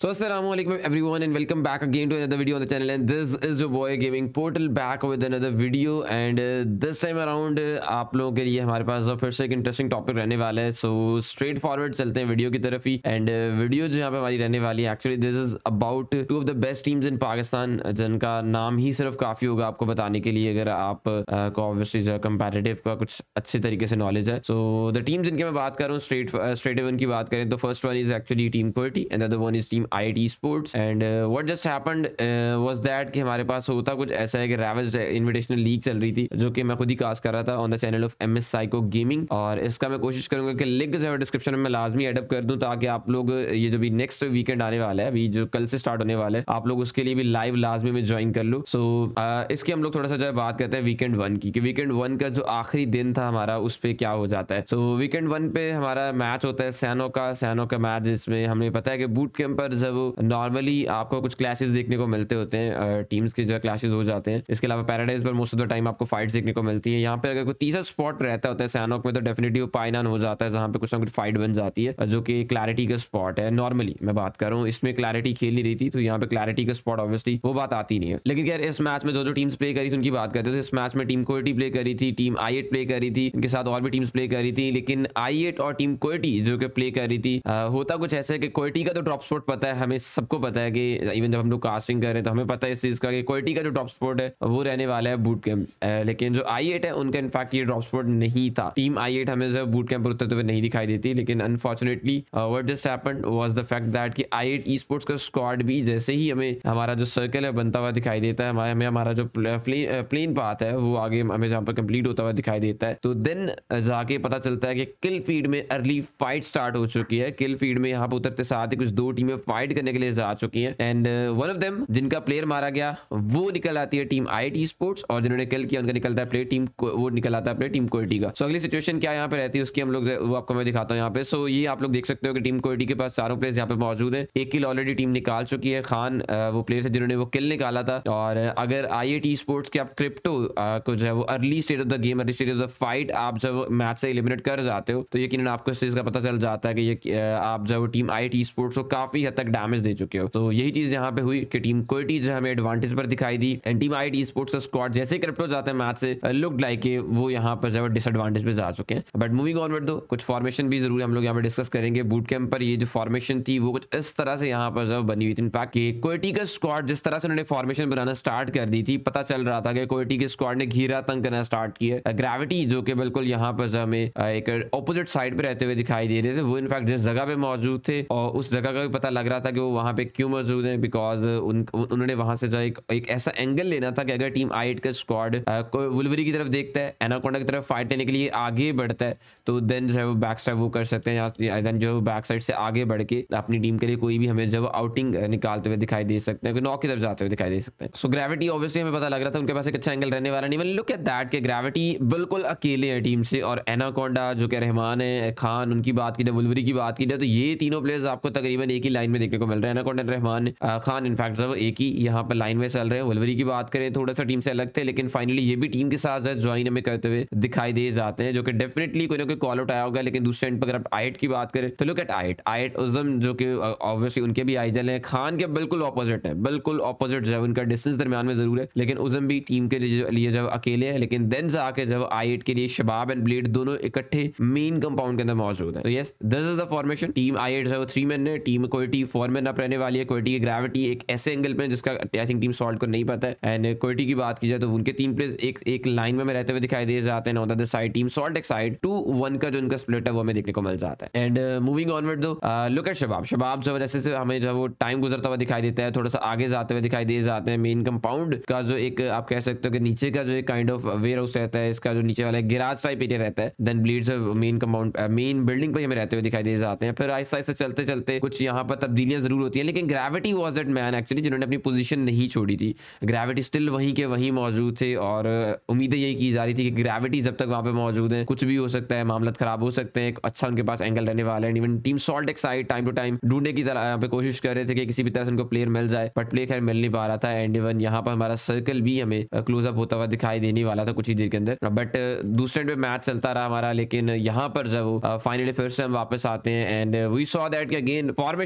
So assalamualaikum everyone and welcome back again to another video on the channel, and this is your boy Gaming Portal back with another video and this time around आप लोगों के लिए हमारे पास फिर से एक interesting topic रहने वाला है। सो स्ट्रेट फॉरवर्ड चलते हैं वीडियो की तरफ ही। एंड वीडियो जो यहाँ पे हमारी रहने वाली है actually this is about two of the best teams in Pakistan, जिनका नाम ही सिर्फ काफी होगा आपको बताने के लिए अगर आप को ऑब्वियसली कंपैटिटिव का कुछ अच्छे तरीके से नॉलेज है। सो द टीम जिनके मैं बात कर रहा हूँ स्ट्रेट इवन की बात करें तो first one is actually team quality and other one is team IIT sports. And what just happened was that कि हमारे पास होता कुछ ऐसा है कि रैवेज इनविटेशनल लीग चल रही थी जो कि मैं खुद ही कास्ट कर रहा था on the channel of MS psycho gaming, और इसका मैं कोशिश करूंगा कि लिंक जो है डिस्क्रिप्शन में लाजमी एड अप कर दूं ताकि आप लोग ये जो भी नेक्स्ट वीकेंड आने वाला है, अभी जो कल से स्टार्ट होने वाला है, आप लोग उसके लिए भी लाइव लाजमी में ज्वाइन कर लो। सो इसकी हम लोग थोड़ा सा जो है बात करते हैं वीकेंड 1 की कि वीकेंड 1 का जो आखिरी दिन था हमारा उस पर क्या हो जाता है। सो वीकेंड 1 पे हमारा मैच होता है सैनो का मैच, जिसमें हमें पता है कि बूट कैंप पर जब नॉर्मली आपको कुछ क्लैशेस देखने को मिलते होते हैं, टीम्स के जो क्लैशेस हो जाते हैं। इसके अलावा पैराडाइज पर मोस्ट ऑफ द टाइम आपको फाइट्स देखने को मिलती है। यहाँ पे अगर कोई तीसरा स्पॉट रहता होता है सैनोक में तो डेफिनेटली पाइनान हो जाता है जहाँ पे कुछ ना कुछ फाइट बन जाती है जो कि क्लैरिटी का स्पॉट है। नॉर्मली मैं बात कर रहा हूँ, इसमें क्लैरिटी खेल नहीं रही थी तो यहाँ पे क्लैरिटी का स्पॉट ऑब्वियसली वो बात आती नहीं है। लेकिन यार इस मैच में जो टीम्स प्ले करी थी उनकी बात करते थे। इस मैच में टीम क्वालिटी प्ले करी थी, टीम I8 प्ले करी थी, इनके साथ और भी टीम्स प्ले करी थी। लेकिन I8 और टीम क्वालिटी जो कि प्ले करी थी होता कुछ ऐसा है कि क्वालिटी का तो ड्रॉप स्पॉट पता है, हमें सबको पता है कि इवन जब हम लोग कास्टिंग कर रहे हैं तो हमें पता है इस चीज का कि क्वालिटी का जो ड्रॉप स्पॉट है वो रहने वाला है बूट कैंप। लेकिन जो I8 है उनका इनफैक्ट ये ड्रॉप स्पॉट नहीं था। टीम I8 हमें जो बूट कैंप पर उतरते हुए नहीं दिखाई देती, लेकिन unfortunately what just happened was the fact that कि I8 esports का स्क्वाड भी जैसे ही हमें हमारा जो सर्कल है बनता हुआ दिखाई देता है, हमें हमारा जो प्लेन पाथ है वो आगे हमें जहाँ पर कंप्लीट होता हुआ दिखाई देता है, तो देन जाके पता चलता है कि किल फीड में अर्ली फाइट स्टार्ट हो चुकी है। किल फीड में यहाँ पर उतरते साथ ही कुछ दो टीमें फाइट करने के लिए जा चुकी हैं एंड वन ऑफ देम जिनका प्लेयर मारा गया वो निकल आती है टीम I8 स्पोर्ट्स, और जिन्होंने किल किया उनका निकलता है प्लेयर टीम वो निकल आता है प्लेयर टीम क्वालिटी का। सो अगली सिचुएशन क्या यहाँ पे रहती है उसकी हम लोग वो आपको मैं दिखाता हूँ यहाँ पे। सो ये आप लोग देख सकते हो कि टीम क्वालिटी के पास चारों प्लेयर्स यहाँ पे मौजूद है। एक किल ऑलरेडी टीम निकाल चुकी है, खान वो प्लेयर थे जिन्होंने वो किल निकाला था। और अगर I8 स्पोर्ट्स के आप क्रिप्टो को जो है वो early stage of the game, early stage of the fight आप जब मैच से एलिमिनेट कर जाते हो तो यकीनन आपको इस चीज का पता चल जाता है कि ये आप जब टीम I8 स्पोर्ट्स को काफी हद तक डैमेज दे चुके हो। तो यही चीज यहाँ पे हुई कि टीम क्वालिटी जो हमें एडवांटेज पर दिखाई दी एंड टीम I8 स्पोर्ट्स का स्क्वाड जैसे क्रिप्टो जाते हैं मैच से लुक लाइक के वो यहाँ पर जो डिसएडवांटेज पे जा चुके हैं। बट मूविंग ऑनवर्ड दो कुछ फॉर्मेशन भी जरूर हम लोग यहाँ पे डिस्कस करेंगे। बूट कैंप पर ये जो फॉर्मेशन थी वो कुछ इस तरह से यहाँ पर जब बनी हुई थी। इनफैक्ट क्वालिटी का स्क्वाड जिस तरह से उन्होंने फॉर्मेशन बनाना स्टार्ट कर दी थी, पता चल रहा था कि क्वालिटी के स्क्वाड ने घेरा तंग करना स्टार्ट किया। ग्रेविटी जो कि बिल्कुल यहाँ पर हमें एक ऑपोजिट साइड पे रहते हुए दिखाई दे रहे थे, वो इनफैक्ट जिस जगह पे मौजूद थे और उस जगह का भी पता लग रहा था कि वो वहां पे क्यों मौजूद है, बिकॉज उन्होंने वहां से जो एक ऐसा एंगल लेना था कि अगर टीम I8 का स्क्वाड वुल्वरी की तरफ देखता है, एनाकोंडा की तरफ फाइट लेने के लिए आगे बढ़ता है, तो देन जो है वो बैक स्टेप वो कर सकते हैं या देन जो बैक साइड से आगे बढ़ के अपनी टीम के लिए कोई भी हमें जब आउटिंग निकालते हुए दिखाई दे सकते हैं, नॉक की तरफ जाते हुए दिखाई दे सकते हैं। सो ग्रेविटी ऑब्वियसली हमें पता लग रहा था उनके पास एक अच्छा एंगल रहने वाला नहीं। मतलब लुक एट दैट कि ग्रेविटी बिल्कुल अकेले है टीम से, और एनाकोंडा जो कि रहमान है, खान उनकी बात की जाए, वुल्वरी की बात की जाए तो ये तीनों प्लेयर्स आपको तकरीबन एक ही लाइन में देखने को मिल रहे हैं। एनाकोंडा, रहमान, खान इनफैक्ट सब एक ही यहाँ पर लाइन में चल रहे हैं। वुल्वरी की बात करें थोड़ा सा टीम से अलग थे, लेकिन फाइनली ये भी टीम के साथ ज्वाइन हमें करते हुए दिखाई दे जाते हैं, जो कि डेफिनेटली कोई ना कोई कॉल आउट आया होगा। लेकिन दूसरे एंड पर अगर आप I8 की बात करें तो लुक एट I8 उज़म जो कि ऑब्वियसली उनके भी आईजल हैं, खान के बिल्कुल ऑपोजिट है, बिल्कुल ऑपोजिट जो है उनका डिस्टेंस दरमियान में जरूर है, लेकिन उज़म भी टीम के लिए जब अकेले है, लेकिन देन जाके जब I8 के लिए शबाब एंड ब्लेड दोनों इकट्ठे मेन कंपाउंड के अंदर मौजूद है। तो yes this is the formation. Team I8 जो 3 मैन है, टीम क्वालिटी 4 मैन अप रहने वाली है। क्वालिटी की ग्रेविटी एक ऐसे एंगल पे जिसका आई थिंक टीम सॉल्ट को नहीं पता है, एंड क्वालिटी की बात की जाए तो उनके 3 प्लेयर्स एक लाइन में रहते हुए दिखाई दे जाते हैं। On the side team salt एक साइड 2-1 का जो उनका स्प्लिट है वो हमें देखने को मिल जाता है। And moving onward to look at Shabab जो जैसे से हमें जो वो टाइम गुजरता हुआ दिखाई देता है, थोड़ा सा आगे जाते हुए दिखाई दे जाते हैं। मेन कंपाउंड का जो एक आप कह सकते हो कि नीचे का जो एक काइंड ऑफ वेयर हाउस रहता है, इसका जो नीचे वाला गिराज टाइप एरिया रहता है, then bleeds main compound main building पर हमें रहते हुए दिखाई दे जाते हैं। फिर आहिस्ता आहिस्ता चलते चलते कुछ यहाँ पर तब्दीलियां जरूर होती हैं, लेकिन Gravity was that man actually जिन्होंने अपनी पोजीशन नहीं छोड़ी थी। ग्रेविटी स्टिल वहीं के वहीं मौजूद थे और उम्मीदें यही की जा रही थी कि ग्रेविटी जब तक वहां पे मौजूद है कुछ भी हो सकता है, मामला खराब हो सकते हैं। अच्छा उनके पास एंगल रहने वाला है। इवन टीम सॉल्ट एक साइड टाइम टू टाइम ढूंढने की तरह यहाँ पे कोशिश कर रहे थे कि किसी भी तरह से उनको प्लेयर मिल जाए, बट प्लेयर खैर मिल नहीं पा रहा था। एंड इवन यहाँ पर हमारा सर्कल भी हमें क्लोज अप होता हुआ दिखाई देने वाला था कुछ ही देर के अंदर, बट दूसरे एंड पे मैच चलता रहा हमारा। लेकिन यहाँ पर जब फाइनली फिर से हम वापस आते हैं एंड वी सॉ दैट कि अगेन फॉर्मेशन जो थी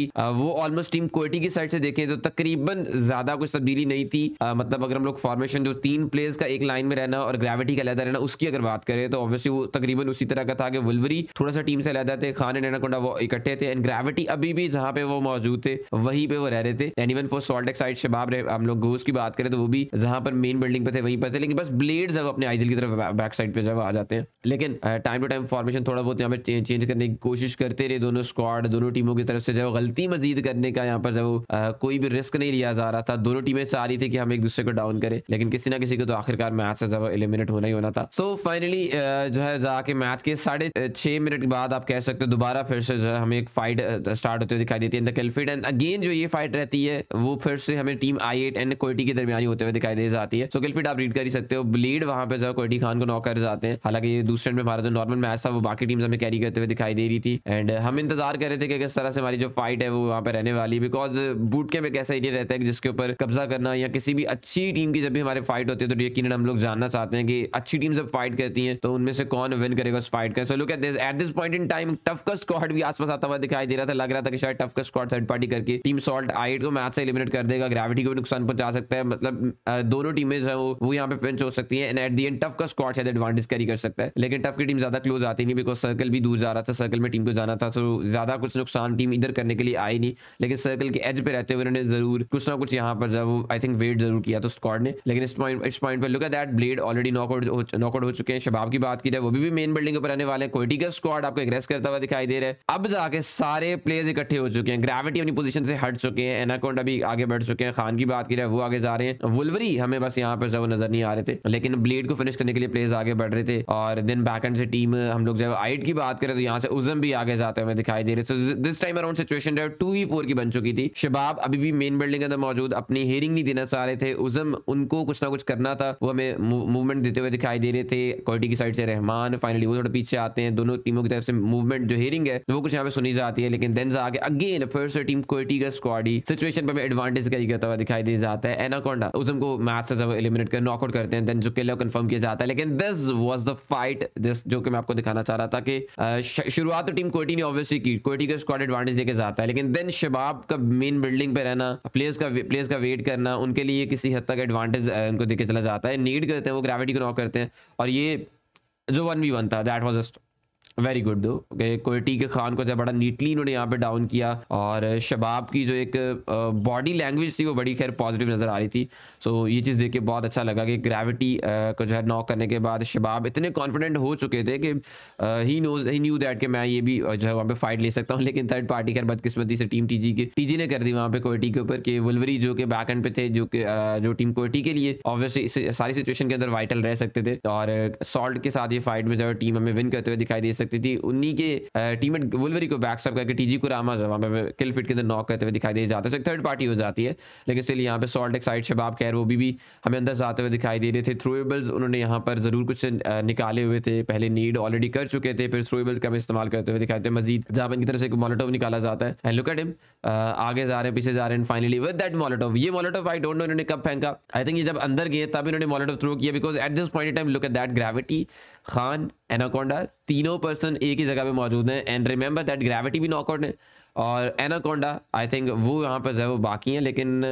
वो ऑलमोस्ट टीम कोएटी की साइड से देखें तो तकरीबन ज्यादा कुछ तब्दीली नहीं थी। मतलब अगर हम लोग फॉर्मेशन जो 3 प्लेयर्स का एक लाइन में रहना और ग्रेविटी का अलग रहना उसकी अगर बात करें तो ऑब्वियसली वो तकरीबन उसी तरह का था कि वुल्वरी थोड़ा सा टीम से अलग थे, खान एंड एनाकोंडा वो इकट्ठे थे एंड ग्रेविटी अभी भी जहां पे वो मौजूद थे वहीं पे वो रह रहे थे। एंड इवन फॉर सॉल्टेक साइड शबाब हम लोग गोस्ट की बात करें तो वो भी जहां पर मेन बिल्डिंग पे थे वहीं पर थे, लेकिन बस ब्लेड जब अपने आइजल की तरफ बैक साइड पे जब आ जाते हैं। लेकिन टाइम टू टाइम फॉर्मेशन थोड़ा बहुत यहाँ पे चेंज करने की कोशिश करते रहे दोनों स्क्वाड, दोनों टीमों की तरफ से जब गलती मजीद करने का यहाँ पर जब कोई भी रिस्क नहीं लिया जा रहा था। दोनों टीमें चाह रही थी कि हम एक दूसरे को डाउन करें, लेकिन किसी ना किसी को तो आखिरकार मैच से जब एलिमिनेट होना ही होना था। सो फाइनली जो है जाके मैच के 6.5 मिनट के बाद आप कह सकते हो दोबारा फिर से जो है हमें एक फाइट स्टार्ट होते हुए दिखाई देती है in the kill feed. And again जो ये फाइट रहती है वो फिर से हमें टीम i8 एंड कोएटी के दरमियान होते हुए दिखाई दे जाती है। सो किल फीड आप रीड कर ही सकते हो, ब्लेड वहां पे जो कोएटी खान को नॉक कर जाते हैं। हालांकि ये दूसरे में हमारा जो नॉर्मल मैच था वो बाकी टीम्स हमें कैरी करते हुए दिखाई दे रही थी एंड हम इंतजार कर रहे थे कि किस तरह से हमारी जो फाइट है वो वहां पे रहने वाली है। बिकॉज बूट कैंप एक ऐसा एरिया रहता है जिसके ऊपर कब्जा करना या किसी भी अच्छी टीम की जब भी हमारे फाइट होती है तो यकीनन हम लोग जानना चाहते हैं कि अच्छी टीम जब फाइट करती है तो उनमें से कौन विन करेगा उस फाइट का। So look at this point in time tough का स्क्वाड भी आसपास आता हुआ दिखाई दे रहा था। लग रहा था कि शायद टफ का स्क्वाड थर्ड पार्टी करके टीम सॉल्ट i8 को मैच से एलिमिनेट कर देगा, ग्रेविटी को भी नुकसान पहुंचा सकता है। मतलब दोनों टीमें जो है वो यहाँ पे पिंच हो सकती है and at the end tough का स्क्वाड शायद एडवांटेज कैरी कर सकता है, लेकिन टफ की टीम ज्यादा क्लोज आती नहीं बिकॉज सर्कल भी दूर जा रहा था, सर्कल में टीम को जाना था। सो ज्यादा कुछ नुकसान टीम इधर करने के लिए आई नहीं, लेकिन सर्कल के एज पे रहते हुए उन्होंने जरूर कुछ ना कुछ यहाँ पर जब आई थिंक वेट जरूर किया तो स्क्वाड ने। लेकिन इस पॉइंट पर look at that Blade already knockout हो चुके हैं। शबाब की बात की जाए वो भी मेन बिल्डिंग पर रहने वाले हैं। कोएटी का स्क्वाड आपको एग्रेस करता हुआ दिखाई दे रहा है। अब जाके सारे प्लेयर्स इकट्ठे हो चुके हैं, ग्रेविटी अपनी पोजीशन से हट चुके हैं, एनाकोंडा भी आगे बढ़ चुके हैं, खान की बात की जाए वो आगे जा रहे हैं, वुल्वरी हमें बस यहाँ पर जब नजर नहीं आ रहे थे, लेकिन ब्लेड को फिनिश करने के लिए प्लेयर्स आगे बढ़ रहे थे। और देन बैकएंड से टीम हम लोग जब i8 की बात करें तो यहाँ से उज़म भी आगे जाते हुए दिखाई दे रहे थे। This time around situation 2v4 की बन चुकी थी। शबाब अभी भी मेन बिल्डिंग के अंदर मौजूद अपनी हेयरिंग नहीं देना चाह रहे थे, उज़म उनको कुछ ना कुछ करना था, वो हमें मूवमेंट देते हुए दिखाई दे रहे थे। कोएटी की साइड से रहमान फाइनली वो थोड़ा पीछे आते हैं, दोनों टीमों की तरफ से मूवमेंट जो हेयरिंग है वो कुछ यहाँ पे सुनी जाती है, लेकिन देन आगे अगेन फिर से टीम कोएटी का स्क्वाड ही सिचुएशन पे एडवांटेज कैरी करता हुआ दिखाई दे जाता है। एनाकोंडा उज़म को मैच से जब एलिमिनेट कर नॉकआउट करते हैं, देन जो किल है कंफर्म किया जाता है। लेकिन दिस वाज द फाइट जो कि मैं आपको दिखाना चाह रहा था कि शुरुआत तो टीम कोएटी ने ऑब्वियसली की, कोएटी का स्क्वाड एडवांटेज लेके जाता है, लेकिन देन शबाब का मेन बिल्डिंग पे रहना, प्लेयर्स का वेट करना उनके लिए किसी हद तक एडवांटेज उनको देके चला जाता है। नीड करते हैं वो ग्रेविटी को नॉक करते हैं और ये जो 1v1 था that was just very good though. कोएटी के खान को जब बड़ा नीटली इन्होंने यहाँ पे डाउन किया और शबाब की जो एक बॉडी लैंग्वेज थी वो बड़ी खैर पॉजिटिव नजर आ रही थी। सो ये चीज़ देख के बहुत अच्छा लगा कि ग्रेविटी को जो है नॉक करने के बाद शबाब इतने कॉन्फिडेंट हो चुके थे कि ही न्यू दैट कि मैं ये भी जो है वहाँ पे फाइट ले सकता हूँ। लेकिन थर्ड पार्टी खैर बदकिस्मती से टीम टीजी ने कर दी वहाँ पे कोएटी के ऊपर कि वुल्वरी जो कि बैक एंड पे थे, जो टीम कोएटी के लिए ऑब्वियसली सारी सिचुएशन के अंदर वाइटल रह सकते थे और सॉल्ट के साथ ये फाइट में जो टीम हमें विन करते हुए दिखाई दे सकती थी। उन्हीं के टीममेट वुल्वरी को बैकस्टैप करके टीजी को रामा वहां पे किल फिट के अंदर नॉक करते हुए दिखाई दे जाता है। तो एक थर्ड पार्टी हो जाती है, लेकिन स्टिल यहाँ पे सॉल्ट एक साइड शबाब खैर वो भी हमें अंदर जाते हुए दिखाई दे रहे थे। थ्रोएबल्स उन्होंने यहाँ पर जरूर कुछ निकाले हुए थे, पहले नीड ऑलरेडी कर चुके थे, फिर थ्रोएबल्स का इस्तेमाल करते हुए दिखाई थे मजीद, जहाँ पर इनकी तरफ से एक मोलोटोव निकाला जाता है एंड लुक एट हिम आगे जा रहे हैं पीछे जा रहे हैं फाइनली विद दैट मोलोटोव। ये मोलोटोव आई डोंट नो इन्होंने कब फेंका, आई थिंक ये जब अंदर गए तब इन्होंने मोलोटोव थ्रो किया because at this point in time look at that Gravity, Khan, Anaconda तीनों पर्सन एक ही जगह पे मौजूद हैं एंड रिमेंबर दैट ग्रेविटी भी नॉकआउट है और एनाकोंडा आई थिंक वो यहाँ पर जो है वो बाकी हैं, लेकिन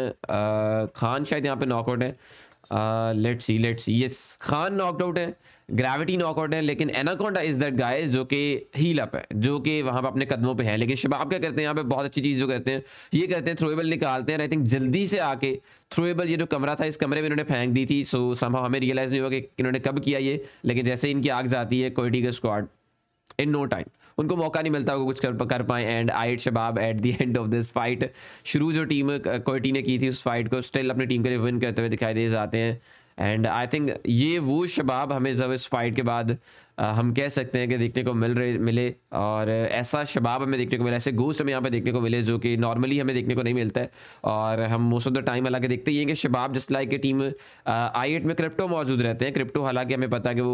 खान शायद यहाँ पे नॉकआउट है। Let's see yes Khan knocked out है, ग्रेविटी नॉकआउट है, लेकिन एनाकोंडा इज दैट गाय जो कि हील अप है, जो कि वहां पे अपने कदमों पे है। लेकिन शबाब क्या करते हैं यहाँ पे बहुत अच्छी चीज जो करते हैं ये करते हैं थ्रोएबल निकालते हैं। आई थिंक जल्दी से आके थ्रोएबल ये जो कमरा था इस कमरे में इन्होंने फेंक दी थी। सो समहाउ हमें रियलाइज नहीं हुआ कि इन्होंने कब किया ये, लेकिन जैसे ही इनकी आग जाती है कोएटी का स्क्वाड इन नो टाइम उनको मौका नहीं मिलता वो कुछ कर पाए and i8 Shabab at the end of this fight शुरू जो टीम कोएटी ने की थी उस फाइट को स्टिल अपनी टीम के लिए विन करते हुए दिखाई दे जाते हैं। एंड आई थिंक ये वो शबाब हमें जब इस फाइट के बाद हम कह सकते हैं कि देखने को मिले और ऐसा शबाब हमें देखने को मिला, ऐसे गोस्ट हमें यहाँ पे देखने को मिले जो कि नॉर्मली हमें देखने को नहीं मिलता है। और हम मोस्ट ऑफ द टाइम हालांकि देखते ही हैं कि शबाब जस्ट लाइक टीम i8 में क्रिप्टो मौजूद रहते हैं। क्रिप्टो हालांकि हमें पता है कि वो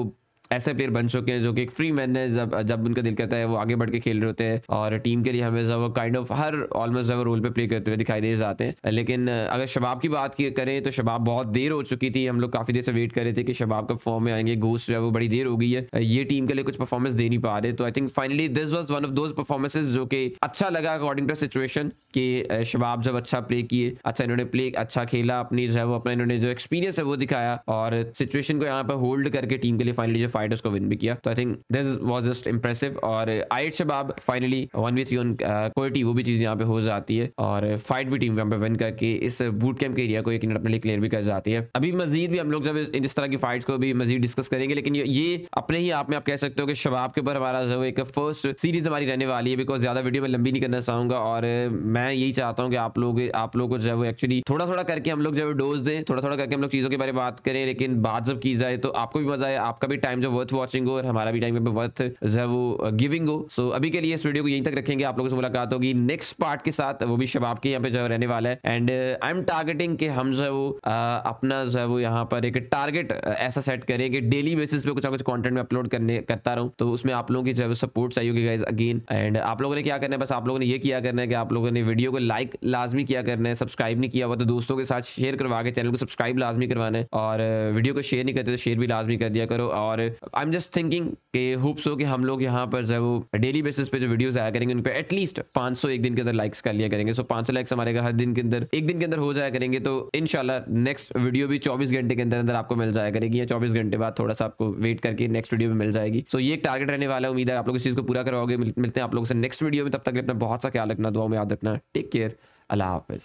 ऐसे प्लेयर बन चुके हैं जो कि एक फ्री मैन है, जब जब उनका दिल करता है वो आगे बढ़ के खेल रहे होते हैं और टीम के लिए हमेशा वो काइंड ऑफ हर ऑलमोस्ट रोल पे प्ले करते हुए दिखाई दे जाते हैं। लेकिन अगर शबाब की बात करें तो शबाब बहुत देर हो चुकी थी, हम लोग काफी देर से वेट कर रहे थे कि शबाब कब फॉर्म में आएंगे। घोस्ट जो है वो बड़ी देर हो गई है, ये टीम के लिए कुछ परफॉर्मेंस दे नहीं पा रहे। तो I think finally this was one of those performances जो कि अच्छा लगा अकॉर्डिंग टू सिचुएशन, कि शबाब जब अच्छा प्ले किए, अच्छा इन्होंने प्ले अच्छा खेला, अपनी जो है वो अपना इन्होंने जो एक्सपीरियंस है वो दिखाया और सिचुएशन को यहाँ पर होल्ड करके टीम के लिए फाइनली जो फाइट उसको विन भी किया। तो I think this was just impressive. और आइट शबाब फाइनली 1v3 ऑन कोर्टी, वो भी चीज यहाँ पे हो जाती है और फाइट भी टीम यहाँ पे विन करके इस बूट कैंप के एरिया को एक अपने लिए क्लियर भी कर जाती है। अभी मजीद भी हम लोग जब इस तरह की फाइट्स को भी मजीद डिस्कस करेंगे, लेकिन ये अपने ही आप में आप कह सकते हो कि शबाब के ऊपर हमारा जो एक फर्स्ट सीरीज हमारी रहने वाली है, बिकॉज ज्यादा वीडियो में लंबी नहीं करना चाहूंगा और मैं यही चाहता हूँ कि आप लोग को जो है वो एक्चुअली थोड़ा थोड़ा करके हम लोग जो है डोज दें, थोड़ा थोड़ा करके हम लोग चीजों के बारे में बात करें, लेकिन बात जब की जाए तो आपको भी मजा आए, आपका भी टाइम जो वर्थ वॉचिंग हो और हमारा भी टाइम वर्थ जो है वो गिविंग हो। सो अभी के लिए इस वीडियो को यहीं तक रखेंगे, आप लोगों से मुलाकात होगी नेक्स्ट पार्ट के साथ, वो भी शबाब के यहाँ पे जो है रहने वाला है। एंड आई एम टारगेटिंग कि हम जो है वो अपना जो है वो यहाँ पर एक टारगेट ऐसा सेट करें कि डेली बेसिस पे कुछ ना कुछ कंटेंट में अपलोड करता रहूं, तो उसमें आप लोगों की जो है वो सपोर्ट चाहिए होगी गाइस अगेन। एंड आप लोगों ने क्या करना है, बस आप लोगों ने ये किया करना है कि आप लोगों ने वीडियो को लाइक लाजमी किया करना है, सब्सक्राइब नहीं किया हुआ तो दोस्तों के साथ शेयर करवा के चैनल को सब्सक्राइब लाजमी करवाना है, और वीडियो को शेयर नहीं करते तो शेयर भी लाजमी कर दिया करो। और आई एम जस्ट थिंकिंग कि होप्स हो कि हम लोग यहाँ पर जो है वो डेली बेसिस पे जो वीडियोस आया करेंगे उन पे एटलीस्ट 500 एक दिन के अंदर लाइक्स कर लिया करेंगे। सो 500 लाइक्स हमारे अगर हर दिन के अंदर एक दिन के अंदर हो जाया करेंगे तो इंशाल्लाह नेक्स्ट वीडियो भी 24 घंटे के अंदर अंदर आपको मिल जाया करेगी, या 24 घंटे बाद थोड़ा सा आपको वेट करके नेक्स्ट वीडियो में मिल जाएगी। सो ये एक टारगेट रहने वाला है, उम्मीद है आप लोग इस चीज को पूरा करवाओगे। मिलते हैं आप लोगों से नेक्स्ट वीडियो में, तब तक अपना बहुत सा ख्याल रखना, दुआ में याद रखना। टेक केयर, अल्लाह हाफिज।